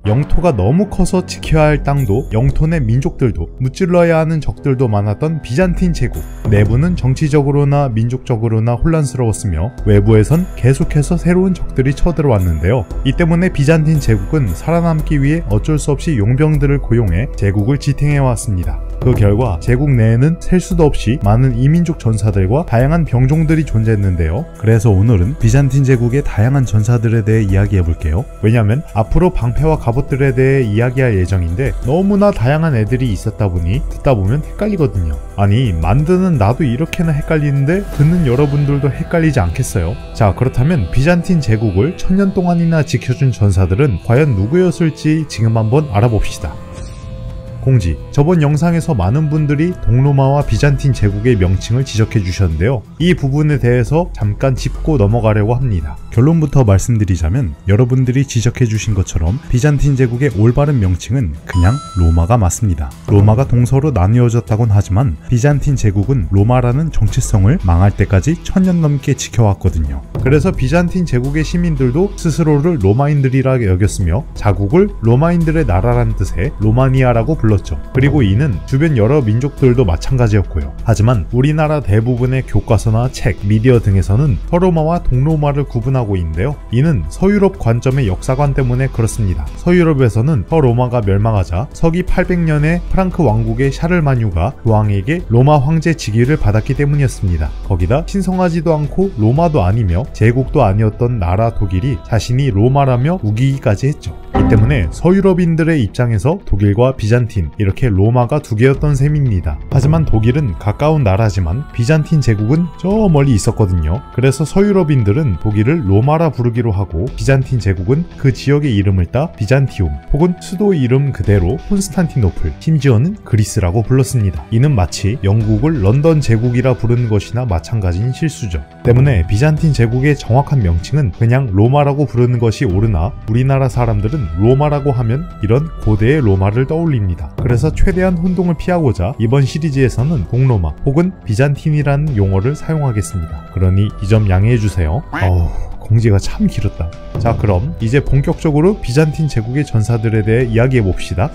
영토가 너무 커서 지켜야 할 땅도 영토 내 민족들도 무찔러야 하는 적들도 많았던 비잔틴 제국. 내부는 정치적으로나 민족적으로나 혼란스러웠으며 외부에선 계속해서 새로운 적들이 쳐들어왔는데요. 이 때문에 비잔틴 제국은 살아남기 위해 어쩔 수 없이 용병들을 고용해 제국을 지탱해왔습니다. 그 결과 제국 내에는 셀 수도 없이 많은 이민족 전사들과 다양한 병종들이 존재했는데요. 그래서 오늘은 비잔틴 제국의 다양한 전사들에 대해 이야기해볼게요. 왜냐면 앞으로 방패와 갑옷들에 대해 이야기할 예정인데 너무나 다양한 애들이 있었다 보니 듣다 보면 헷갈리거든요. 아니 만드는 나도 이렇게나 헷갈리는데 듣는 여러분들도 헷갈리지 않겠어요? 자, 그렇다면 비잔틴 제국을 1000년 동안이나 지켜준 전사들은 과연 누구였을지 지금 한번 알아봅시다. 공지, 저번 영상에서 많은 분들이 동로마와 비잔틴 제국의 명칭을 지적해 주셨는데요. 이 부분에 대해서 잠깐 짚고 넘어가려고 합니다. 결론부터 말씀드리자면 여러분들이 지적해 주신 것처럼 비잔틴 제국의 올바른 명칭은 그냥 로마가 맞습니다. 로마가 동서로 나뉘어졌다곤 하지만 비잔틴 제국은 로마라는 정체성을 망할 때까지 1000년 넘게 지켜왔거든요. 그래서 비잔틴 제국의 시민들도 스스로를 로마인들이라 여겼으며 자국을 로마인들의 나라란 뜻의 로마니아라고 불렀죠. 그리고 이는 주변 여러 민족들도 마찬가지였고요. 하지만 우리나라 대부분의 교과서나 책, 미디어 등에서는 서로마와 동로마를 구분하고 있는데요. 이는 서유럽 관점의 역사관 때문에 그렇습니다. 서유럽에서는 서로마가 멸망하자 서기 800년에 프랑크 왕국의 샤를마뉴가 교황에게 로마 황제 직위를 받았기 때문이었습니다. 거기다 신성하지도 않고 로마도 아니며 제국도 아니었던 나라 독일이 자신이 로마라며 우기기까지 했죠. 이 때문에 서유럽인들의 입장에서 독일과 비잔틴 이렇게 로마가 두 개였던 셈입니다. 하지만 독일은 가까운 나라지만 비잔틴 제국은 저 멀리 있었거든요. 그래서 서유럽인들은 독일을 로마라 부르기로 하고 비잔틴 제국은 그 지역의 이름을 따 비잔티움 혹은 수도 이름 그대로 콘스탄티노플, 심지어는 그리스라고 불렀습니다. 이는 마치 영국을 런던 제국이라 부르는 것이나 마찬가지인 실수죠. 때문에 비잔틴 제국의 정확한 명칭은 그냥 로마라고 부르는 것이 옳으나 우리나라 사람들은 로마라고 하면 이런 고대의 로마를 떠올립니다. 그래서 최대한 혼동을 피하고자 이번 시리즈에서는 동로마 혹은 비잔틴이라는 용어를 사용하겠습니다. 그러니 이 점 양해해주세요. 공지가 참 길었다. 자, 그럼 이제 본격적으로 비잔틴 제국의 전사들에 대해 이야기해봅시다.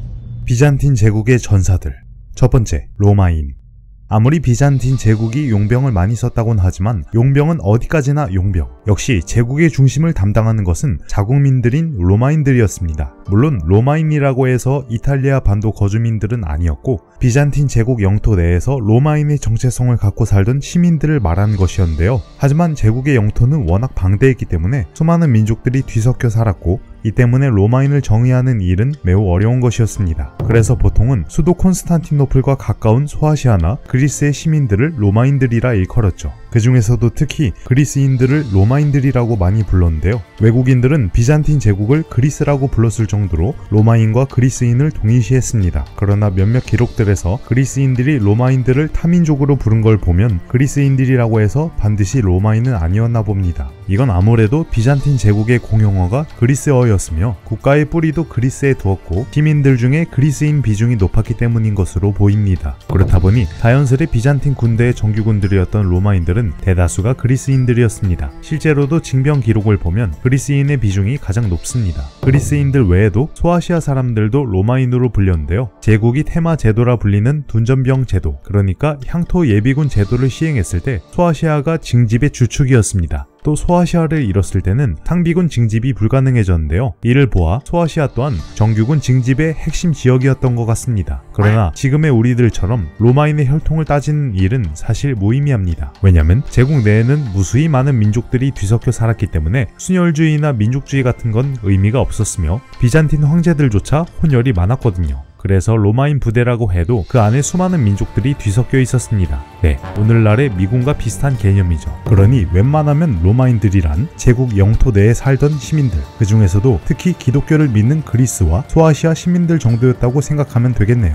비잔틴 제국의 전사들. 첫 번째, 로마인. 아무리 비잔틴 제국이 용병을 많이 썼다곤 하지만 용병은 어디까지나 용병. 역시 제국의 중심을 담당하는 것은 자국민들인 로마인들이었습니다. 물론 로마인이라고 해서 이탈리아 반도 거주민들은 아니었고 비잔틴 제국 영토 내에서 로마인의 정체성을 갖고 살던 시민들을 말하는 것이었는데요. 하지만 제국의 영토는 워낙 방대했기 때문에 수많은 민족들이 뒤섞여 살았고 이 때문에 로마인을 정의하는 일은 매우 어려운 것이었습니다. 그래서 보통은 수도 콘스탄티노플과 가까운 소아시아나 그리스의 시민들을 로마인들이라 일컬었죠. 그 중에서도 특히 그리스인들을 로마인들이라고 많이 불렀는데요. 외국인들은 비잔틴 제국을 그리스라고 불렀을 정도로 로마인과 그리스인을 동일시했습니다. 그러나 몇몇 기록들에서 그리스인들이 로마인들을 타민족으로 부른 걸 보면 그리스인들이라고 해서 반드시 로마인은 아니었나 봅니다. 이건 아무래도 비잔틴 제국의 공용어가 그리스어였으며 국가의 뿌리도 그리스에 두었고 시민들 중에 그리스인 비중이 높았기 때문인 것으로 보입니다. 그렇다 보니 자연스레 비잔틴 군대의 정규군들이었던 로마인들은 대다수가 그리스인들이었습니다. 실제로도 징병 기록을 보면 그리스인의 비중이 가장 높습니다. 그리스인들 외에도 소아시아 사람들도 로마인으로 불렸는데요. 제국이 테마 제도라 불리는 둔전병 제도, 그러니까 향토 예비군 제도를 시행했을 때 소아시아가 징집의 주축이었습니다. 또 소아시아를 잃었을 때는 상비군 징집이 불가능해졌는데요. 이를 보아 소아시아 또한 정규군 징집의 핵심 지역이었던 것 같습니다. 그러나 지금의 우리들처럼 로마인의 혈통을 따지는 일은 사실 무의미합니다. 왜냐면 제국 내에는 무수히 많은 민족들이 뒤섞여 살았기 때문에 순혈주의나 민족주의 같은 건 의미가 없었으며 비잔틴 황제들조차 혼혈이 많았거든요. 그래서 로마인 부대라고 해도 그 안에 수많은 민족들이 뒤섞여 있었습니다. 네, 오늘날의 미군과 비슷한 개념이죠. 그러니 웬만하면 로마인들이란 제국 영토 내에 살던 시민들, 그 중에서도 특히 기독교를 믿는 그리스와 소아시아 시민들 정도였다고 생각하면 되겠네요.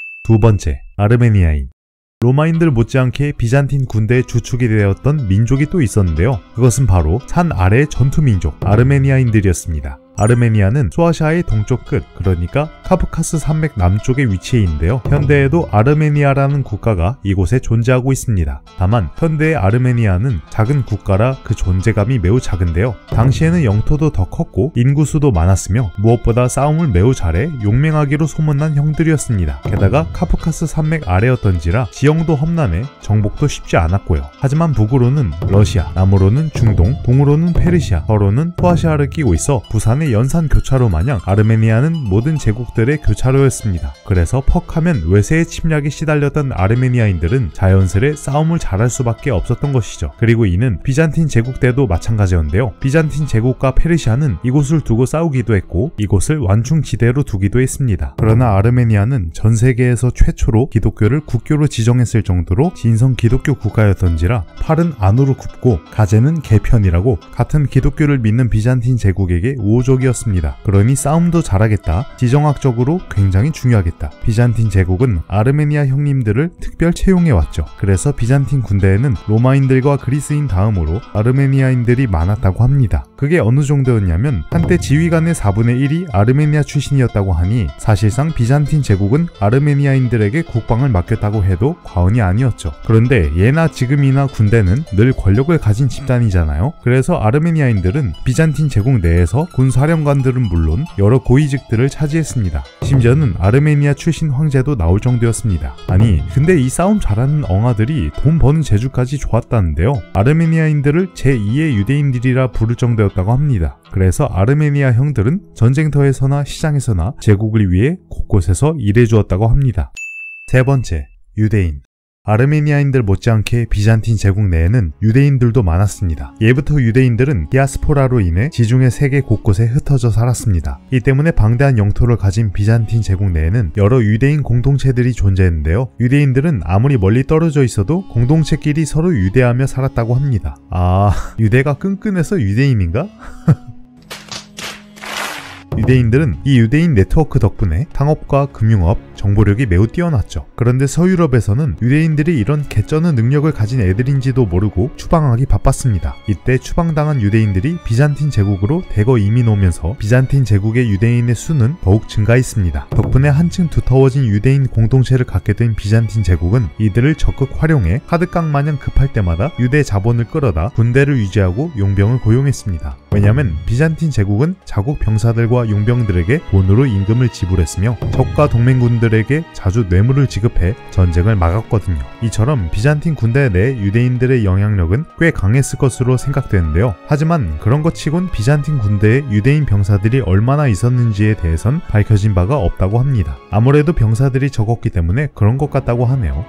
두 번째, 아르메니아인. 로마인들 못지않게 비잔틴 군대의 주축이 되었던 민족이 또 있었는데요. 그것은 바로 산 아래의 전투민족 아르메니아인들이었습니다. 아르메니아는 소아시아의 동쪽 끝, 그러니까 카프카스 산맥 남쪽에 위치해 있는데요. 현대에도 아르메니아라는 국가가 이곳에 존재하고 있습니다. 다만 현대의 아르메니아는 작은 국가라 그 존재감이 매우 작은데요. 당시에는 영토도 더 컸고 인구수도 많았으며 무엇보다 싸움을 매우 잘해 용맹하기로 소문난 형들이었습니다. 게다가 카프카스 산맥 아래였던지라 지형도 험난해 정복도 쉽지 않았고요. 하지만 북으로는 러시아, 남으로는 중동, 동으로는 페르시아, 서로는 소아시아를 끼고 있어 부산의 연산 교차로 마냥 아르메니아는 모든 제국들의 교차로였습니다. 그래서 퍽하면 외세의 침략에 시달렸던 아르메니아인들은 자연스레 싸움을 잘할 수밖에 없었던 것이죠. 그리고 이는 비잔틴 제국 때도 마찬가지였는데요. 비잔틴 제국과 페르시아는 이곳을 두고 싸우기도 했고 이곳을 완충지대로 두기도 했습니다. 그러나 아르메니아는 전 세계에서 최초로 기독교를 국교로 지정했을 정도로 진성 기독교 국가였던지라 팔은 안으로 굽고 가재는 개편이라고 같은 기독교를 믿는 비잔틴 제국에게 우호적이었습니다. 그러니 싸움도 잘하겠다, 지정학적으로 굉장히 중요하겠다. 비잔틴 제국은 아르메니아 형님들을 특별 채용해왔죠. 그래서 비잔틴 군대에는 로마인들과 그리스인 다음으로 아르메니아인들이 많았다고 합니다. 그게 어느 정도였냐면 한때 지휘관의 4분의 1이 아르메니아 출신이었다고 하니 사실상 비잔틴 제국은 아르메니아인들에게 국방을 맡겼다고 해도 과언이 아니었죠. 그런데 예나 지금이나 군대는 늘 권력을 가진 집단이잖아요. 그래서 아르메니아인들은 비잔틴 제국 내에서 군사령관들은 물론 여러 고위직들을 차지했습니다. 심지어는 아르메니아 출신 황제도 나올 정도였습니다. 아니 근데 이 싸움 잘하는 엉아들이 돈 버는 재주까지 좋았다는데요. 아르메니아인들을 제2의 유대인들이라 부를 정도였다고 합니다. 그래서 아르메니아 형들은 전쟁터에서나 시장에서나 제국을 위해 곳곳에서 일해주었다고 합니다. 세 번째, 유대인. 아르메니아인들 못지않게 비잔틴 제국 내에는 유대인들도 많았습니다. 예부터 유대인들은 디아스포라로 인해 지중해 세계 곳곳에 흩어져 살았습니다. 이 때문에 방대한 영토를 가진 비잔틴 제국 내에는 여러 유대인 공동체들이 존재했는데요. 유대인들은 아무리 멀리 떨어져 있어도 공동체끼리 서로 유대하며 살았다고 합니다. 유대가 끈끈해서 유대인인가? 유대인들은 이 유대인 네트워크 덕분에 상업과 금융업, 정보력이 매우 뛰어났죠. 그런데 서유럽에서는 유대인들이 이런 개쩌는 능력을 가진 애들인지도 모르고 추방하기 바빴습니다. 이때 추방당한 유대인들이 비잔틴 제국으로 대거 이민 오면서 비잔틴 제국의 유대인의 수는 더욱 증가했습니다. 덕분에 한층 두터워진 유대인 공동체를 갖게 된 비잔틴 제국은 이들을 적극 활용해 카드깡 마냥 급할 때마다 유대 자본을 끌어다 군대를 유지하고 용병을 고용했습니다. 왜냐면 비잔틴 제국은 자국 병사들과 용병들에게 돈으로 임금을 지불했으며 적과 동맹군들에게 자주 뇌물을 지급해 전쟁을 막았거든요. 이처럼 비잔틴 군대 내 유대인들의 영향력은 꽤 강했을 것으로 생각되는데요. 하지만 그런 것 치곤 비잔틴 군대에 유대인 병사들이 얼마나 있었는지에 대해선 밝혀진 바가 없다고 합니다. 아무래도 병사들이 적었기 때문에 그런 것 같다고 하네요.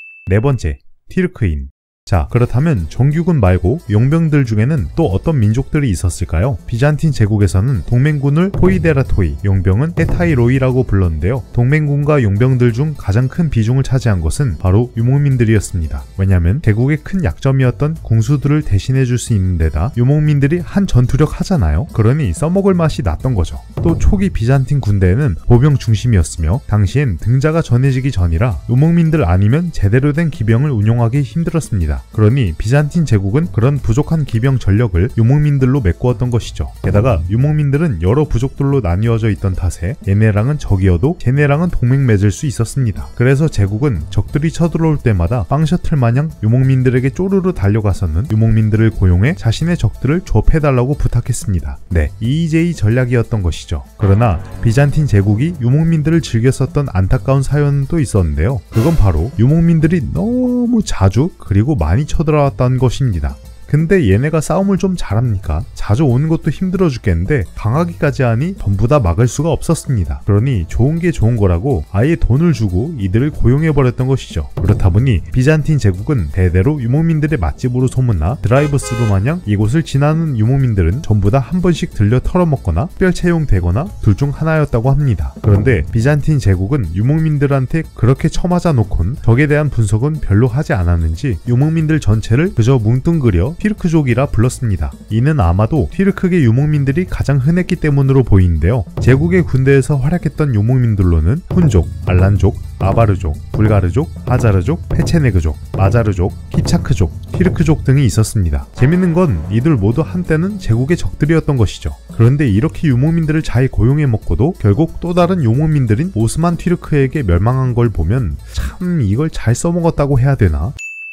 네 번째, 티르크인. 자, 그렇다면 정규군 말고 용병들 중에는 또 어떤 민족들이 있었을까요? 비잔틴 제국에서는 동맹군을 토이데라토이, 용병은 헤타이로이라고 불렀는데요. 동맹군과 용병들 중 가장 큰 비중을 차지한 것은 바로 유목민들이었습니다. 왜냐면 제국의 큰 약점이었던 궁수들을 대신해줄 수 있는 데다 유목민들이 한 전투력 하잖아요. 그러니 써먹을 맛이 났던 거죠. 또 초기 비잔틴 군대에는 보병 중심이었으며 당시엔 등자가 전해지기 전이라 유목민들 아니면 제대로 된 기병을 운용하기 힘들었습니다. 그러니 비잔틴 제국은 그런 부족한 기병 전력을 유목민들로 메꾸었던 것이죠. 게다가 유목민들은 여러 부족들로 나뉘어져 있던 탓에 얘네랑은 적이어도 쟤네랑은 동맹 맺을 수 있었습니다. 그래서 제국은 적들이 쳐들어올 때마다 빵셔틀 마냥 유목민들에게 쪼르르 달려가서는 유목민들을 고용해 자신의 적들을 조업해달라고 부탁했습니다. 네, EJ 전략이었던 것이죠. 그러나 비잔틴 제국이 유목민들을 즐겨 썼던 안타까운 사연은 또 있었는데요. 그건 바로 유목민들이 너무 자주 그리고 많이 쳐들어왔다는 것입니다. 근데 얘네가 싸움을 좀 잘합니까? 자주 오는 것도 힘들어 죽겠는데 강하기까지 하니 전부 다 막을 수가 없었습니다. 그러니 좋은 게 좋은 거라고 아예 돈을 주고 이들을 고용해버렸던 것이죠. 그렇다 보니 비잔틴 제국은 대대로 유목민들의 맛집으로 소문나 드라이브스루 마냥 이곳을 지나는 유목민들은 전부 다 한 번씩 들려 털어먹거나 특별 채용되거나 둘 중 하나였다고 합니다. 그런데 비잔틴 제국은 유목민들한테 그렇게 쳐맞아 놓곤 적에 대한 분석은 별로 하지 않았는지 유목민들 전체를 그저 뭉뚱그려 튀르크족이라 불렀습니다. 이는 아마도 튀르크계 유목민들이 가장 흔했기 때문으로 보이는데요. 제국의 군대에서 활약했던 유목민들로는 훈족, 알란족, 아바르족, 불가르족, 하자르족, 페체네그족, 마자르족, 키차크족, 튀르크족 등이 있었습니다. 재밌는 건 이들 모두 한때는 제국의 적들이었던 것이죠. 그런데 이렇게 유목민들을 잘 고용해 먹고도 결국 또 다른 유목민들인 오스만 튀르크에게 멸망한 걸 보면 참 이걸 잘 써먹었다고 해야 되나?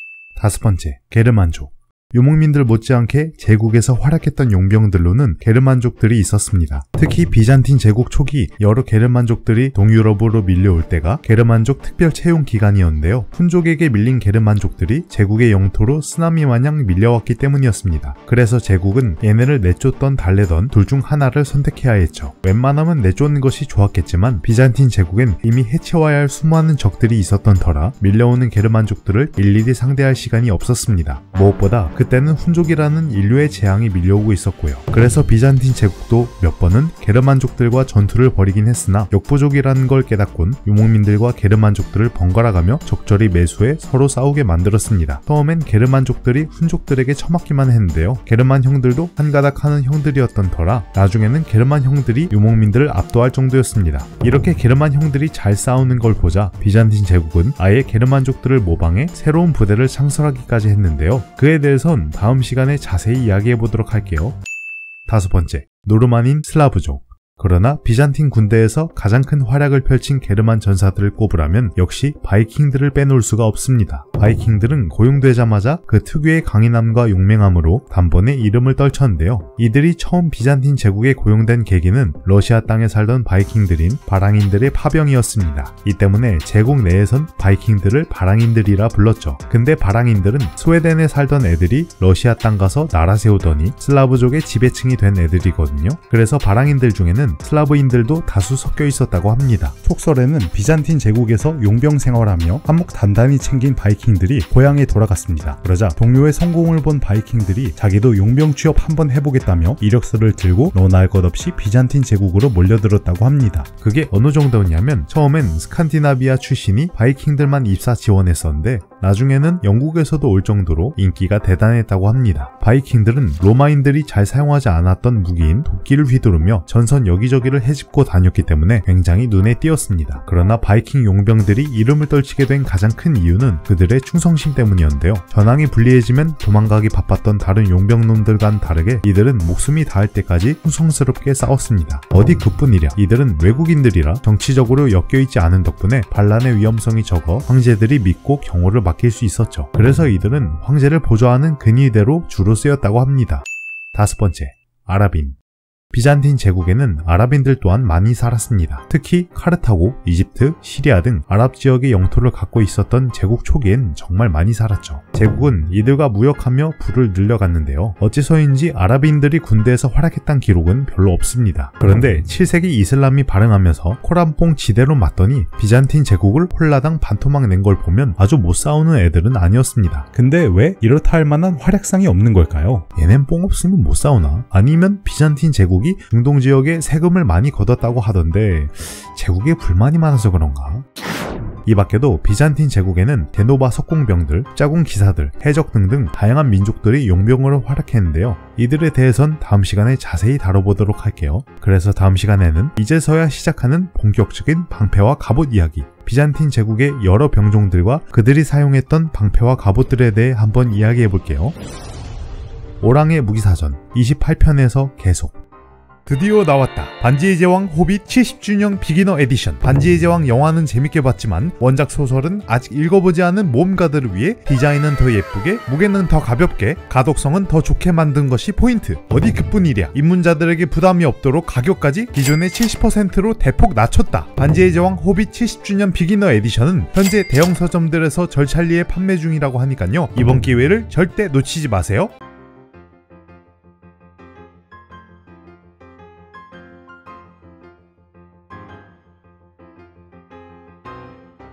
5번째, 게르만족. 유목민들 못지않게 제국에서 활약했던 용병들로는 게르만족들이 있었습니다. 특히 비잔틴 제국 초기 여러 게르만족들이 동유럽으로 밀려올 때가 게르만족 특별 채용 기간이었는데요. 훈족에게 밀린 게르만족들이 제국의 영토로 쓰나미 마냥 밀려왔기 때문이었습니다. 그래서 제국은 얘네를 내쫓던 달래던 둘 중 하나를 선택해야 했죠. 웬만하면 내쫓는 것이 좋았겠지만 비잔틴 제국엔 이미 해체와야 할 수많은 적들이 있었던 터라 밀려오는 게르만족들을 일일이 상대할 시간이 없었습니다. 무엇보다 그때는 훈족이라는 인류의 재앙이 밀려오고 있었고요. 그래서 비잔틴 제국도 몇 번은 게르만족들과 전투를 벌이긴 했으나 역부족이라는 걸 깨닫곤 유목민들과 게르만족들을 번갈아가며 적절히 매수해 서로 싸우게 만들었습니다. 처음엔 게르만족들이 훈족들에게 처맞기만 했는데요. 게르만 형들도 한가닥 하는 형들이었던 터라 나중에는 게르만 형들이 유목민들을 압도할 정도였습니다. 이렇게 게르만 형들이 잘 싸우는 걸 보자 비잔틴 제국은 아예 게르만족들을 모방해 새로운 부대를 창설하기까지 했는데요. 그에 대해서 다음 시간에 자세히 이야기해보도록 할게요. 5번째, 노르만인 슬라브족. 그러나 비잔틴 군대에서 가장 큰 활약을 펼친 게르만 전사들을 꼽으라면 역시 바이킹들을 빼놓을 수가 없습니다. 바이킹들은 고용되자마자 그 특유의 강인함과 용맹함으로 단번에 이름을 떨쳤는데요. 이들이 처음 비잔틴 제국에 고용된 계기는 러시아 땅에 살던 바이킹들인 바랑인들의 파병이었습니다. 이 때문에 제국 내에선 바이킹들을 바랑인들이라 불렀죠. 근데 바랑인들은 스웨덴에 살던 애들이 러시아 땅 가서 나라 세우더니 슬라브족의 지배층이 된 애들이거든요. 그래서 바랑인들 중에는 슬라브인들도 다수 섞여 있었다고 합니다. 속설에는 비잔틴 제국에서 용병 생활하며 한몫 단단히 챙긴 바이킹들이 고향에 돌아갔습니다. 그러자 동료의 성공을 본 바이킹들이 자기도 용병 취업 한번 해보겠다며 이력서를 들고 너나 할 것 없이 비잔틴 제국으로 몰려들었다고 합니다. 그게 어느 정도였냐면 처음엔 스칸디나비아 출신이 바이킹들만 입사 지원했었는데 나중에는 영국에서도 올 정도로 인기가 대단했다고 합니다. 바이킹들은 로마인들이 잘 사용하지 않았던 무기인 도끼를 휘두르며 전선 여기저기를 헤집고 다녔기 때문에 굉장히 눈에 띄었습니다. 그러나 바이킹 용병들이 이름을 떨치게 된 가장 큰 이유는 그들의 충성심 때문이었는데요. 전황이 불리해지면 도망가기 바빴던 다른 용병놈들과는 다르게 이들은 목숨이 닿을 때까지 충성스럽게 싸웠습니다. 어디 그뿐이랴 이들은 외국인들이라 정치적으로 엮여있지 않은 덕분에 반란의 위험성이 적어 황제들이 믿고 경호를 맡길 수 있었죠. 그래서 이들은 황제를 보좌하는 근위대로 주로 쓰였다고 합니다. 5번째, 아랍인. 비잔틴 제국에는 아랍인들 또한 많이 살았습니다. 특히 카르타고, 이집트, 시리아 등 아랍 지역의 영토를 갖고 있었던 제국 초기엔 정말 많이 살았죠. 제국은 이들과 무역하며 부를 늘려갔는데요. 어째서인지 아랍인들이 군대에서 활약했던 기록은 별로 없습니다. 그런데 7세기 이슬람이 발흥하면서 코란뽕 지대로 맞더니 비잔틴 제국을 홀라당 반토막 낸 걸 보면 아주 못 싸우는 애들은 아니었습니다. 근데 왜 이렇다 할 만한 활약상이 없는 걸까요? 얘넨 뽕 없으면 못 싸우나? 아니면 비잔틴 제국이 중동 지역에 세금을 많이 걷었다고 하던데 제국에 불만이 많아서 그런가? 이 밖에도 비잔틴 제국에는 데노바 석공병들, 짜군 기사들, 해적 등등 다양한 민족들이 용병으로 활약했는데요. 이들에 대해선 다음 시간에 자세히 다뤄보도록 할게요. 그래서 다음 시간에는 이제서야 시작하는 본격적인 방패와 갑옷 이야기, 비잔틴 제국의 여러 병종들과 그들이 사용했던 방패와 갑옷들에 대해 한번 이야기해볼게요. 오랑의 무기사전 28편에서 계속. 드디어 나왔다. 반지의 제왕 호빗 70주년 비기너 에디션. 반지의 제왕 영화는 재밌게 봤지만 원작 소설은 아직 읽어보지 않은 모험가들을 위해 디자인은 더 예쁘게, 무게는 더 가볍게, 가독성은 더 좋게 만든 것이 포인트. 어디 그뿐이랴. 입문자들에게 부담이 없도록 가격까지 기존의 70%로 대폭 낮췄다. 반지의 제왕 호빗 70주년 비기너 에디션은 현재 대형 서점들에서 절찬리에 판매 중이라고 하니깐요. 이번 기회를 절대 놓치지 마세요.